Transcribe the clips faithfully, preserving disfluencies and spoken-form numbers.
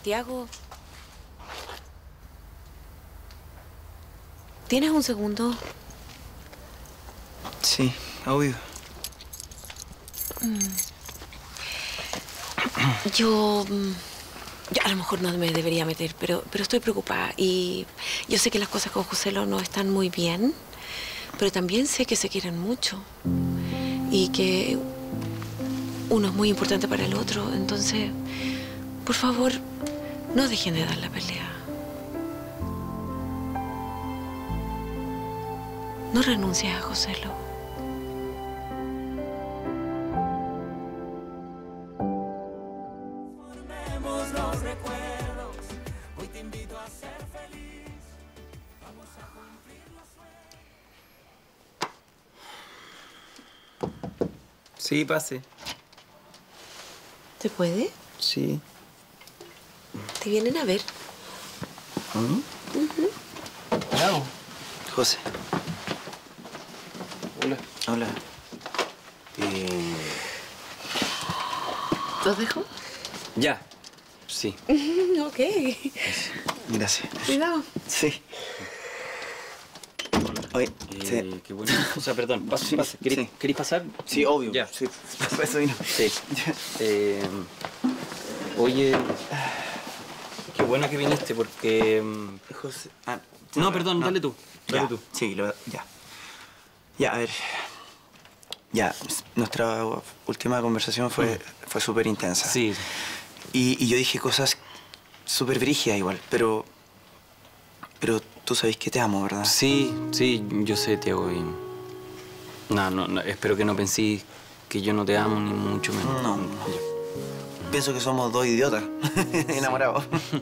Tiago. ¿Tienes un segundo? Sí, obvio. Mm. Yo... Yo a lo mejor no me debería meter, pero, pero estoy preocupada. Y yo sé que las cosas con Joselo no están muy bien, pero también sé que se quieren mucho. Y que uno es muy importante para el otro. Entonces, por favor, no dejen de dar la pelea. No renuncies a Joselo. Sí, pase. ¿Se puede? Sí. ¿Te vienen a ver? ¿Mm? Uh-huh. Bravo. José. Hola. Hola. Eh... ¿Los dejo? Ya. Sí. Ok. Gracias. Cuidado. Sí. Oye, Eh, sí. Qué bueno. O sea, perdón. Pase, Sí, pase. ¿Querés, sí. ¿Querés pasar? Sí, obvio. Ya. Sí. Eso vino. Sí. Eh, oye... Qué bueno que viniste porque... José... Ah, No, perdón, no. dale tú. Dale Ya. tú. Sí, lo, ya. Ya, a ver. Ya, nuestra última conversación fue, mm. fue súper intensa. Sí. Y, y yo dije cosas súper brígidas igual, pero... Pero tú sabes que te amo, ¿verdad? Sí, sí, yo sé, Tiago, y... No, no, no, espero que no penséis que yo no te amo, ni mucho menos. No, no. Pienso que somos dos idiotas enamorados.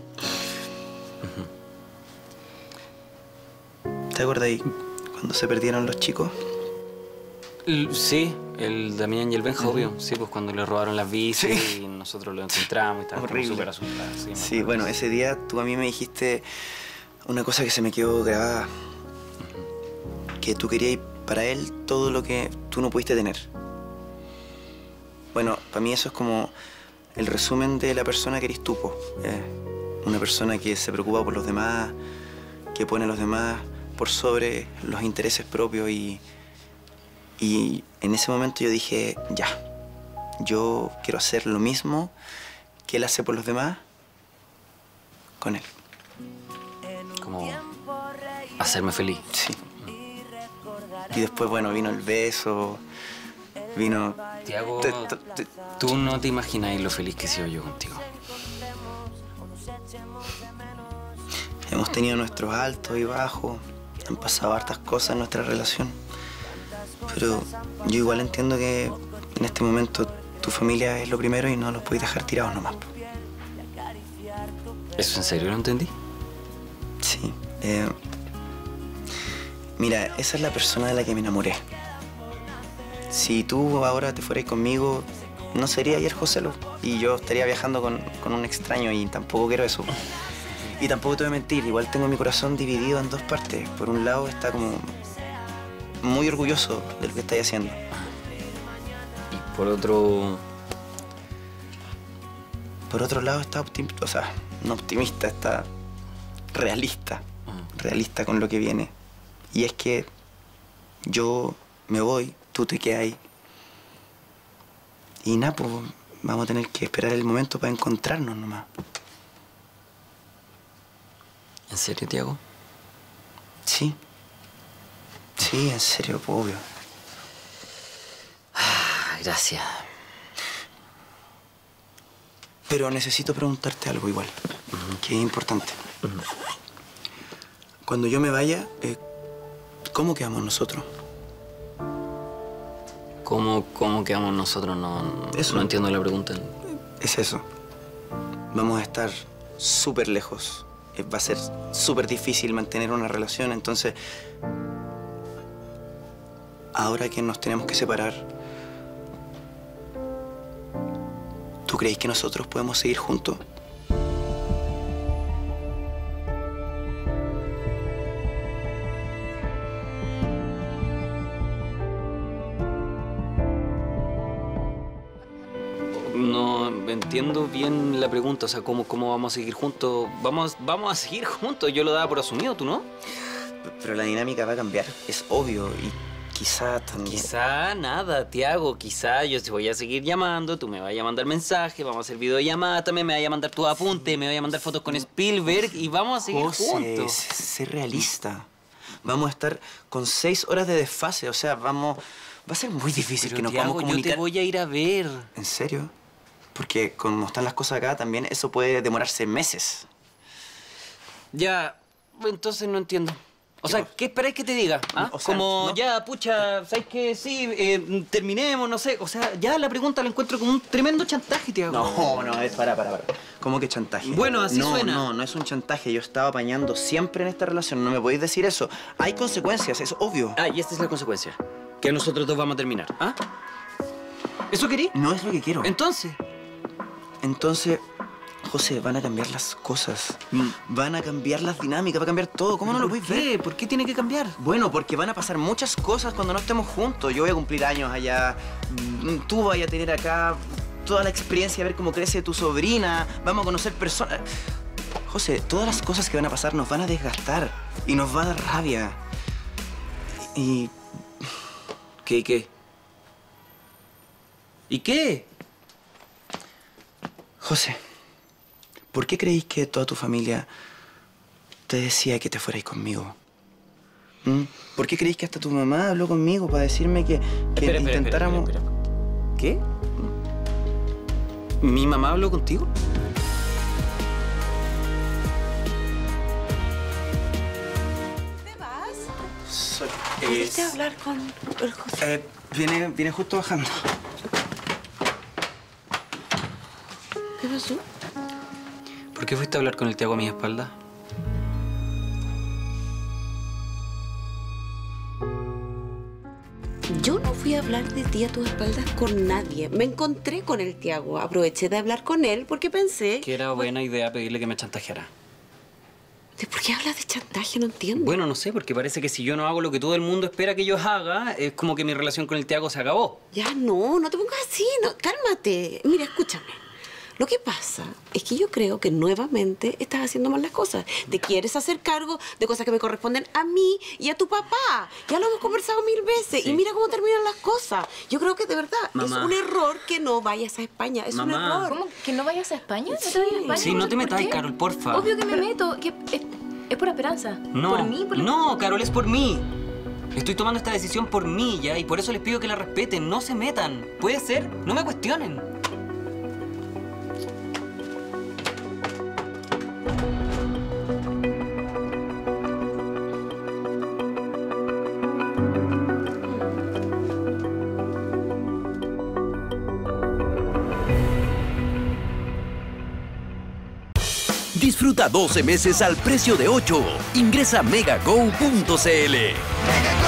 ¿Te acuerdas ahí cuando se perdieron los chicos? El, sí, el Damián y el Benja, uh-huh. obvio. Sí, pues cuando le robaron las bicis sí. y nosotros lo encontramos y estábamos súper asustados. Sí, sí bueno, ese día tú a mí me dijiste una cosa que se me quedó grabada. Uh-huh. Que tú querías para él todo lo que tú no pudiste tener. Bueno, para mí eso es como el resumen de la persona que eres tú, po. Eh, una persona que se preocupa por los demás, que pone a los demás por sobre los intereses propios y... Y en ese momento yo dije, ya, yo quiero hacer lo mismo que él hace por los demás con él. Como hacerme feliz. Sí. Y después, bueno, vino el beso, vino... Tiago, tú no te imagináis lo feliz que he sido yo contigo. Hemos tenido nuestros altos y bajos, han pasado hartas cosas en nuestra relación. Pero yo igual entiendo que en este momento tu familia es lo primero y no los puedes dejar tirados nomás. ¿Eso en serio lo entendí? Sí. Eh, mira, esa es la persona de la que me enamoré. Si tú ahora te fueras conmigo, no sería ayer Joselo. Y yo estaría viajando con, con un extraño y tampoco quiero eso. Y tampoco te voy a mentir, igual tengo mi corazón dividido en dos partes. Por un lado está como... muy orgulloso de lo que estáis haciendo. Y por otro... Por otro lado está optimista, o sea, no optimista, está realista. Uh-huh. Realista con lo que viene. Y es que yo me voy, tú te quedas ahí. Y nada, pues vamos a tener que esperar el momento para encontrarnos nomás. ¿En serio, Tiago? Sí. Sí, en serio, obvio. Ah, gracias. Pero necesito preguntarte algo igual, uh-huh. que es importante. Uh-huh. Cuando yo me vaya, eh, ¿cómo quedamos nosotros? ¿Cómo, cómo quedamos nosotros? No, no, eso. No entiendo la pregunta. Es eso. Vamos a estar súper lejos. Va a ser súper difícil mantener una relación, entonces... Ahora que nos tenemos que separar, ¿tú crees que nosotros podemos seguir juntos? No entiendo bien la pregunta. O sea, ¿cómo, cómo vamos a seguir juntos? Vamos, vamos a seguir juntos. Yo lo daba por asumido, ¿tú no? Pero la dinámica va a cambiar, es obvio. Y quizá también... Quizá nada, Tiago. Quizá yo te voy a seguir llamando, tú me vayas a mandar mensajes, vamos a hacer videollamada también, me vayas a mandar tus apuntes, me vayas a mandar fotos con Spielberg y vamos a seguir José, juntos. sé realista. Vamos a estar con seis horas de desfase, o sea, vamos... Va a ser muy difícil Pero, que nos Tiago, podamos comunicar. yo te voy a ir a ver. ¿En serio? Porque como están las cosas acá, también eso puede demorarse meses. Ya, entonces no entiendo. O sea, ¿qué esperáis que te diga? ¿Ah? O sea, como, no. ya, pucha, ¿sabes qué? Sí, eh, terminemos, no sé. O sea, ya la pregunta la encuentro como un tremendo chantaje, Tiago. No, no, es para, para, para. ¿Cómo que chantaje? Bueno, así no, suena. No, no es un chantaje. Yo estaba apañando siempre en esta relación. No me podéis decir eso. Hay consecuencias, es obvio. Ah, y esta es la consecuencia. Que nosotros dos vamos a terminar. ¿Ah? ¿Eso querí? No es lo que quiero. Entonces. Entonces, José, van a cambiar las cosas. Van a cambiar las dinámicas, va a cambiar todo. ¿Cómo no lo podéis ver? ¿Qué? ¿Por qué tiene que cambiar? Bueno, porque van a pasar muchas cosas cuando no estemos juntos. Yo voy a cumplir años allá. Mm, Tú vas a tener acá toda la experiencia de ver cómo crece tu sobrina. Vamos a conocer personas. José, todas las cosas que van a pasar nos van a desgastar y nos va a dar rabia. Y... ¿Qué y qué? ¿Y qué? José, ¿por qué creéis que toda tu familia te decía que te fuerais conmigo? ¿Mm? ¿Por qué creéis que hasta tu mamá habló conmigo para decirme que, que Espera, espera, intentáramos... espera, espera. ¿Qué? ¿Mi mamá habló contigo? ¿Te vas? Soy- ¿Pudiste es- hablar con el José? Eh, viene, viene justo bajando. ¿Qué pasó? ¿Por qué fuiste a hablar con el Tiago a mi espalda? Yo no fui a hablar de ti a tus espaldas con nadie. Me encontré con el Tiago. Aproveché de hablar con él porque pensé... Que era buena idea pedirle que me chantajeara. ¿De por qué hablas de chantaje? No entiendo. Bueno, no sé, porque parece que si yo no hago lo que todo el mundo espera que yo haga, es como que mi relación con el Tiago se acabó. Ya no, no te pongas así. No, cálmate. Mira, escúchame. Lo que pasa es que yo creo que nuevamente estás haciendo mal las cosas. Te quieres hacer cargo de cosas que me corresponden a mí y a tu papá. Ya lo hemos conversado mil veces. Sí. Y mira cómo terminan las cosas. Yo creo que de verdad Mamá. es un error que no vayas a España. Es Mamá. un error. ¿Cómo? ¿Que no vayas a España? ¿No te vayas a España? Sí, no te ¿Por metas, qué? Carol, porfa. Obvio que me meto. Que es, es por esperanza. No, ¿Por mí? Por la- no, Carol, es por mí. Estoy tomando esta decisión por mí, ¿ya? Y por eso les pido que la respeten, no se metan. ¿Puede ser? No me cuestionen. Disfruta doce meses al precio de ocho. Ingresa a megago punto cl.